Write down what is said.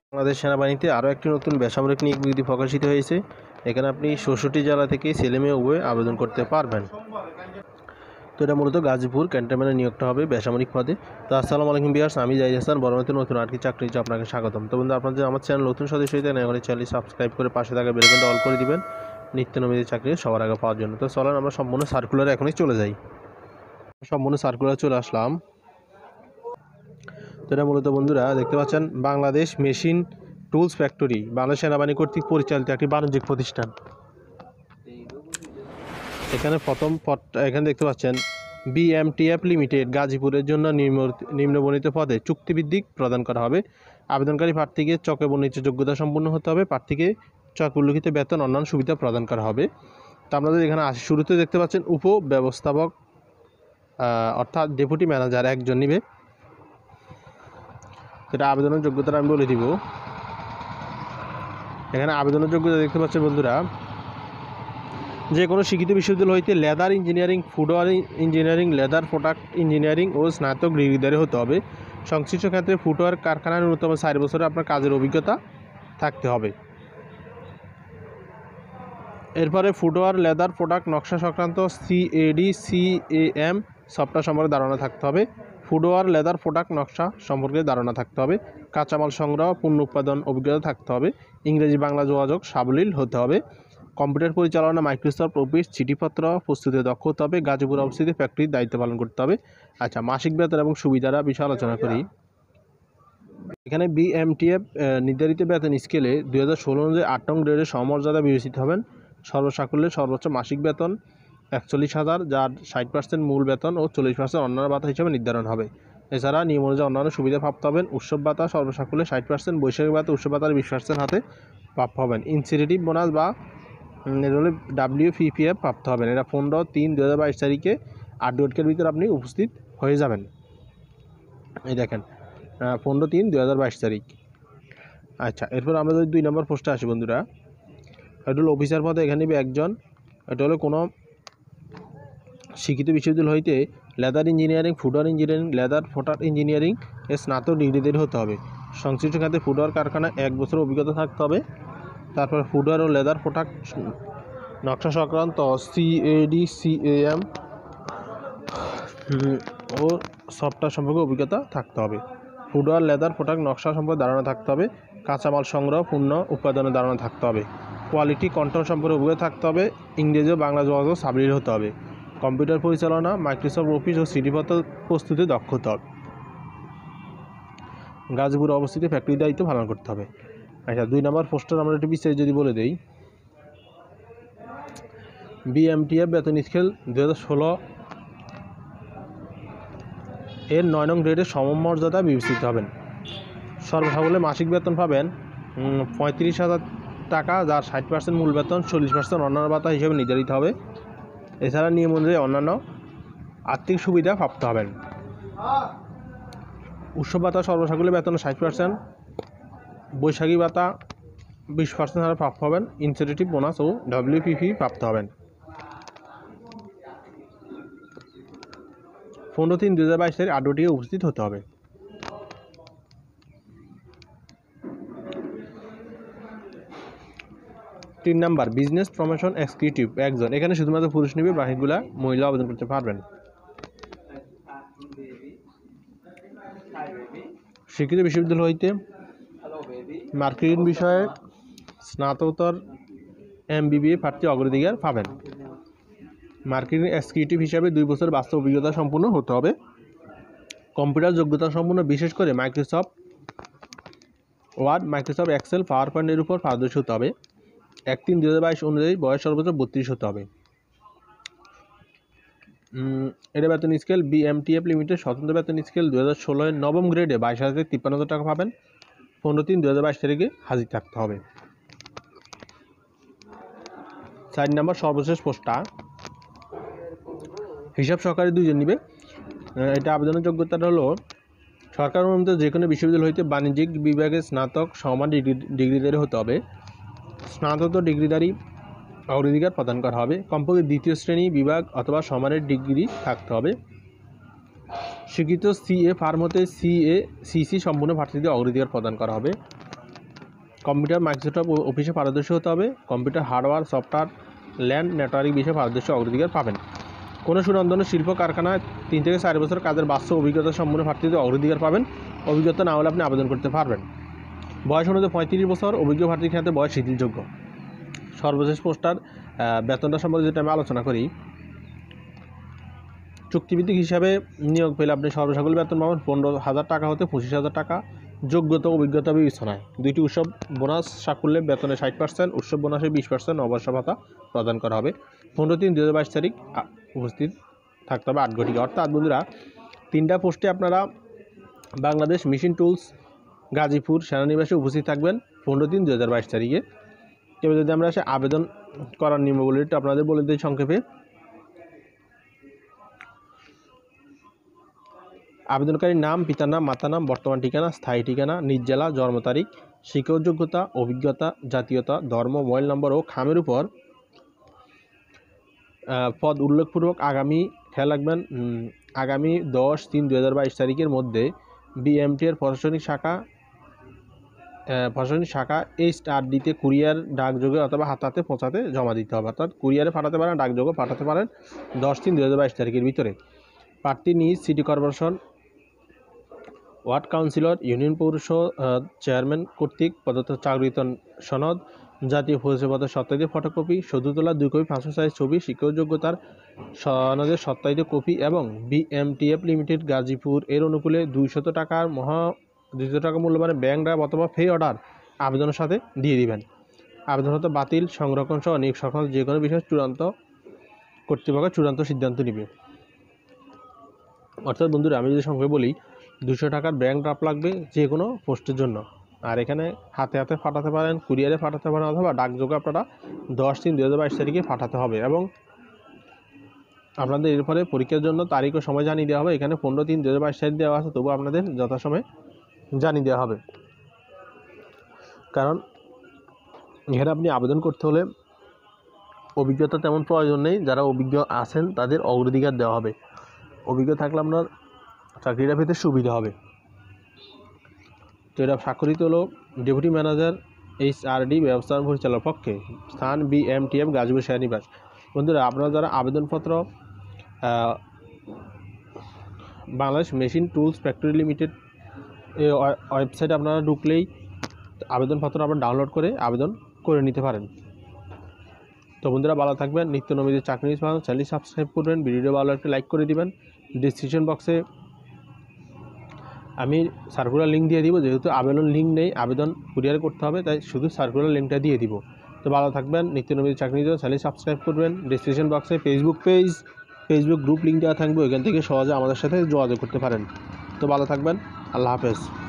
বাংলাদেশ সেনাবাহিনীতে আরও একটি নতুন বেসামরিক নিয়োগ বিজ্ঞপ্তি প্রকাশিত হয়েছে। এখানে আপনি ৬৬ জেলা থেকে ছেলে মেয়ে উভয়ে আবেদন করতে পারবেন। তো এটা মূলত গাজীপুর ক্যান্টনমেন্টের নিয়োগটা হবে বেসামরিক পদে। তো আসসালামু আলাইকুম ভিউয়ার্স, আমি জাহিদ হাসান বরাবরত নতুন আরেকটি চাকরি আপনাকে স্বাগতম। তো বন্ধু, আপনাদের আমার চ্যানেল নতুন সদস্য হয়ে থাকেন, এখন চ্যানেলটি সাবস্ক্রাইব করে পাশে থাকা বেল আইকনটা অল করে দিবেন নিত্য নবীন চাকরি সবার আগে পাওয়ার জন্য। তো চলেন আমরা সম্পূর্ণ সার্কুলারে এখনই চলে যাই। সম্পূর্ণ সার্কুলারে চলে আসলাম। তো এটা মূলত বন্ধুরা দেখতে পাচ্ছেন Bangladesh machine tools factory Bangladesh সেনাবাহিনী কর্তৃক পরিচালিত একটি বাণিজ্যিক প্রতিষ্ঠান। এখানে এখানে দেখতে পাচ্ছেন বিএমটিএফ লিমিটেড গাজীপুরের জন্য নিম্নবর্ণিত পদে চুক্তিভিত্তিক প্রদান করা হবে। আবেদনকারী প্রার্থীকে চকে বর্ণিত যোগ্যতা সম্পন্ন হতে হবে। প্রার্থীকে চকে উল্লিখিত বেতন অন্যান্য সুবিধা প্রদান করা হবে। তো আপনাদের এখানে শুরুতে দেখতে পাচ্ছেন উপব্যবস্থাপক অর্থাৎ ডেপুটি ম্যানেজার একজন নিবে। সেটা আবেদনের যোগ্যতাটা আমি বলে দিব। এখানে আবেদনের যোগ্যতা দেখতে পাচ্ছেন বন্ধুরা, যে কোনো শিক্ষিত বিশ্ববিদ্যালয় হইতে leather engineering, footwear engineering, leather product engineering ও স্নাতক ডিগ্রিধারী হতে হবে। সংশ্লিষ্ট ক্ষেত্রে ফুটওয়ার কারখানায় ন্যূনতম 4 বছরে আপনার কাজের অভিজ্ঞতা থাকতে হবে। এরপরে ফুটওয়ার লেদার প্রোডাক্ট নকশা সংক্রান্ত CAD/CAM সফটওয়্যার সম্পর্কে ধারণা থাকতে হবে। ফুটওয়ার লেদার প্রোডাক্ট নকশা সম্পর্কে ধারণা থাকতে হবে। কাঁচামাল সংগ্রহ, পণ্য উৎপাদন অভিজ্ঞতা থাকতে হবে। ইংরেজি বাংলা যোগাযোগ সাবলীল হতে হবে। কম্পিউটার পরিচালনা, মাইক্রোসফট অফিস, চিঠিপত্র প্রস্তুতিতে দক্ষ হতে হবে। গাজীপুর অবস্থিত ফ্যাক্টরির দায়িত্ব পালন করতে হবে। আচ্ছা, মাসিক বেতন এবং সুবিধারা বিষয়ে আলোচনা করি। এখানে বিএমটিএফ নির্ধারিত বেতন স্কেলে 2016 অনুযায়ী 8 নং গ্রেডের সমমর্যাদা বিবেচিত হবেন। সর্বসাকুল্যে সর্বোচ্চ মাসিক বেতন 41,000, যার 60% মূল বেতন ও 40% অন্যান্য ভাতা হিসেবে নির্ধারণ হবে। এছাড়া নিয়ম অনুযায়ী অন্যান্য সুবিধা প্রাপ্ত হবেন। উৎসব ভাতা সর্বসাকুল্যে 60%, বৈশাখী ভাতা উৎসব ভাতার 20% হাতে প্রাপ্য হবেন। ইনসেন্টিভ বোনাস বা এটা হলে WPPF প্রাপ্ত হবেন। এটা 15/3/2022 তারিখে 8 ঘটিকার ভিতরে আপনি উপস্থিত হয়ে যাবেন। এই দেখেন 15/3/2022 তারিখ। আচ্ছা, এরপর আমরা যদি 2 নম্বর পোস্টে আসি বন্ধুরা, এটা হলো অফিসার পদে। এখানে নিবে একজন। এটা হলো কোনো শিক্ষিত বিশ্ববিদ্যালয় হইতে leather engineering, footwear engineering, leather product engineering এর স্নাতক ডিগ্রিধারী হতে হবে। সংশ্লিষ্ট খাতে ফুডওয়ার কারখানায় 1 বছর অভিজ্ঞতা থাকতে হবে। তারপর ফুডওয়ার ও লেদার প্রোডাক্ট নকশা সংক্রান্ত CAD/CAM ও সফটওয়্যার সম্পর্কে অভিজ্ঞতা থাকতে হবে। ফুডওয়ার লেদার প্রোডাক্ট নকশা সম্পর্কে ধারণা থাকতে হবে। কাঁচামাল সংগ্রহ, পণ্য উৎপাদনের ধারণা থাকতে হবে। কোয়ালিটি কন্ট্রোল সম্পর্কে অভিজ্ঞতা থাকতে হবে। ইংরেজি ও বাংলা যোগাযোগ সাবলীল হতে হবে। কম্পিউটার পরিচালনা, মাইক্রোসফট অফিস ও চিঠিপত্র প্রস্তুতি দক্ষ হতে হবে। গাজীপুর অবস্থিত ফ্যাক্টরির দায়িত্ব পালন করতে হবে। আচ্ছা, 2 নম্বর পোস্টার আমরা একটু বিস্তারিত যদি বলে দেই, বিএমটিএফ বেতন স্কেল 2016 এর 9 নং গ্রেডের সমমর্যাদা বিবেচিত হবেন। সর্বসাকুল্যে মাসিক বেতন পাবেন 35,000 টাকা, যার 60% মূল বেতন, 40% অন্যান্য ভাতা হিসেবে নির্ধারিত হবে। এছাড়া নিয়ম অনুযায়ী অন্যান্য আর্থিক সুবিধা প্রাপ্ত হবেন। উৎসব ভাতা সর্বসাকুল্যে বেতন 60%, বৈশাখী ভাতা 20% হারে প্রাপ্ত হবেন। ইনসেন্টিভ বোনাস ও WPP প্রাপ্ত হবেন। 15/3/2022 তারিখ 8 ঘটিকায় উপস্থিত হতে হবে। 3 নাম্বার বিজনেস প্রমোশন এক্সিকিউটিভ একজন। এখানে শুধুমাত্র পুরুষ নিবে, বাকিগুলা মহিলা আবেদন করতে পারবেন। শিক্ষিত বিশ্ববিদ্যালয় হইতে মার্কেটিং বিষয়ে স্নাতকোত্তর MBBA প্রার্থী অগ্রাধিকার পাবেন। মার্কেটিং এক্সিকিউটিভ হিসাবে 2 বছর বাস্তব অভিজ্ঞতা সম্পন্ন হতে হবে। কম্পিউটার যোগ্যতা সম্পন্ন, বিশেষ করে মাইক্রোসফট ওয়ার্ড, মাইক্রোসফট এক্সেল, পাওয়ার পয়েন্টের উপর পারদর্শী হতে হবে। 1/3/2022 অনুযায়ী বয়স সর্বোচ্চ 32 হতে হবে। এটা বেতন স্কেল বিএমটিএফ লিমিটেড স্বতন্ত্র বেতন স্কেল 2016 এর 9ম গ্রেডে 22,053 টাকা পাবেন। 15/3/2022 তারিখে হাজির থাকতে হবে। 4 নম্বর সর্বশেষ পোস্টটা হিসাব সহকারী 2 জন নিবে। এটা আবেদনের যোগ্যতাটা হলো সরকার অনুমোদিত যে কোনো বিশ্ববিদ্যালয় হইতে বাণিজ্যিক বিভাগে স্নাতক সমান ডিগ্রিধারী হতে হবে। স্নাতকোত্তর ডিগ্রিধারী অগ্রাধিকার প্রদান করা হবে। কমপক্ষে 2য় শ্রেণী বিভাগ অথবা সমানের ডিগ্রি থাকতে হবে। স্বীকৃত CA ফার্ম হতে CC সম্পূর্ণ প্রার্থীদের অগ্রাধিকার প্রদান করা হবে। কম্পিউটার মাইক্রোসফট অফিসে পারদর্শী হতে হবে। Computer hardware software LAN network বিষয়ে পারদর্শী অগ্রাধিকার পাবেন। কোনো সুনন্দন শিল্প কারখানায় 3 থেকে 4 বছর কাজের বাস্তব অভিজ্ঞতা সম্পন্ন প্রার্থীদের অগ্রাধিকার পাবেন। অভিজ্ঞতা না হলে আপনি আবেদন করতে পারবেন। বয়স অনুযায়ী 35 বছর, অভিজ্ঞ প্রার্থীর ক্ষেত্রে বয়স শিথিলযোগ্য। সর্বশেষ পোস্টার বেতনটা সম্বন্ধে যেটা আমি আলোচনা করি, চুক্তিভিত্তিক হিসাবে নিয়োগ পেলে আপনি সর্বসকল বেতন পাবেন 15,000 টাকা হতে 25,000 টাকা যোগ্যতা অভিজ্ঞতা বিবেচনায়। 2টি উৎসব বোনাস সাকুল্যে বেতনে 60%, উৎসব বোনাসে 20% নববর্ষ ভাতা প্রদান করা হবে। 15/3/2022 তারিখ উপস্থিত থাকতে হবে 8 ঘটিকা। অর্থাৎ বন্ধুরা 3টা পোস্টে আপনারা বাংলাদেশ মেশিন টুলস গাজীপুর সেনানিবাসে উপস্থিত থাকবেন 15/3/2022 তারিখে। এবার যদি আমরা আবেদন করার নিয়মাবলীটা আপনাদের বলে দিই সংক্ষেপে। আবেদনকারীর নাম, পিতার নাম, মাতার নাম, বর্তমান ঠিকানা, স্থায়ী ঠিকানা, নিজ জেলা, জন্ম তারিখ, শিক্ষক যোগ্যতা, অভিজ্ঞতা, জাতীয়তা, ধর্ম, মোবাইল নম্বর ও খামের উপর পদ উল্লেখপূর্বক খেয়াল রাখবেন আগামী 10/3/2022 তারিখের মধ্যে বিএমটি এর প্রশাসনিক শাখা HRD-তে কুরিয়ার, ডাকযোগে অথবা হাতে পৌঁছাতে জমা দিতে হবে। অর্থাৎ কুরিয়ারে পাঠাতে পারেন, ডাকযোগে পাঠাতে পারেন 10/3/2022 তারিখের ভিতরে। প্রার্থী নিজ city corporation, ward councillor, union পৌরসভা চেয়ারম্যান কর্তৃক প্রদত্ত চাকরিত সনদ, জাতীয় পরিচয়পত্রের সত্যায়িত ফটোকপি, সদ্য তোলা 2 কপি পাসপোর্ট সাইজ ছবি, শিক্ষক যোগ্যতার সনদের সত্যায়িত কপি এবং BMTF লিমিটেড গাজীপুর এর অনুকূলে 200 টাকা মূল্যমানের ব্যাংক ড্রাফট অথবা ফে অর্ডার আবেদনের সাথে দিয়ে দিবেন। আবেদন হতে বাতিল, সংরক্ষণ সহ নিয়োগ সংক্রান্ত যে কোনো বিষয়ে কর্তৃপক্ষ চূড়ান্ত সিদ্ধান্ত নেবে। অর্থাৎ বন্ধুরা আমি যদি সংক্ষেপে বলি 200 টাকার ব্যাংক ড্রাফট লাগবে যে কোনো পোস্টের জন্য। আর এখানে হাতে পাঠাতে পারেন, কুরিয়ারে পাঠাতে পারেন অথবা ডাকযোগে আপনারা 10/3/2022 তারিখে পাঠাতে হবে। এবং আপনাদের এরপরে পরীক্ষার জন্য তারিখ ও সময় জানিয়ে দেওয়া হবে। এখানে 15/3/2022 তারিখ দেওয়া আছে, তবু আপনাদের যথাসময়ে জানিয়ে দেওয়া হবে। কারণ এখানে আপনি আবেদন করতে হলে অভিজ্ঞতা তেমন প্রয়োজন নেই, যারা অভিজ্ঞ আছেন তাদের অগ্রাধিকার দেওয়া হবে। অভিজ্ঞ থাকলে আপনার চাকরিটা পেতে সুবিধা হবে। তো এটা স্বাক্ষরিত হলো ডেপুটি ম্যানেজার HRD ব্যবস্থাপনা পরিচালক পক্ষে, স্থান BMTF গাজীপুর সেনানিবাস। বন্ধুরা আপনারা যারা আবেদনপত্র Bangladesh machine tools factory limited এই ওয়েবসাইটে আপনারা ঢুকলেই আবেদনপত্র আপনারা ডাউনলোড করে আবেদন করে নিতে পারেন। তো বন্ধুরা ভালো থাকবেন, নিত্য নবীদের চাকরি পান, চ্যানেল সাবস্ক্রাইব করবেন, ভিডিও ভালো একটা লাইক করে দিবেন। ডিসক্রিপশন বক্সে আমি সার্কুলার লিঙ্ক দিয়ে দিব, যেহেতু আবেদন লিঙ্ক নেই, আবেদন কুরিয়ার করতে হবে, তাই শুধু সার্কুলার লিঙ্কটা দিয়ে দিব। তো ভালো থাকবেন, নিত্য নবীদের চাকরির জন্য চ্যানেল সাবস্ক্রাইব করবেন। ডিসক্রিপশন বক্সে ফেসবুক গ্রুপ লিঙ্কটা থাকবে, ওইখান থেকে সহজে আমাদের সাথে যোগাযোগ করতে পারেন। তো ভালো থাকবেন, আল্লাহ হাফেজ।